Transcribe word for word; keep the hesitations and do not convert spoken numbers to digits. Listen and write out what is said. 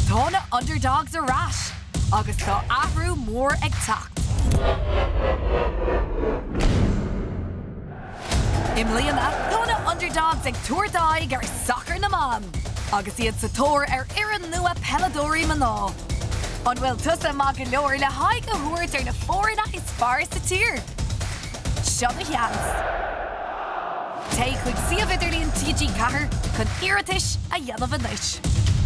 tána Underdogs a ras, agus tá ahrú mór ag tacht. mbliana, tána Underdogs ag tuairdaigh ar Sacar na man, agus iad sa tóir ar iarrain nua peladóirí maná. An bhfuil tusa má go leor le haig go thuairt ar na foirne is fearr sa tír. Seo na cheans. Téigh chuig suíomh idirlín T G four chun iarratas a dhéanamh anois.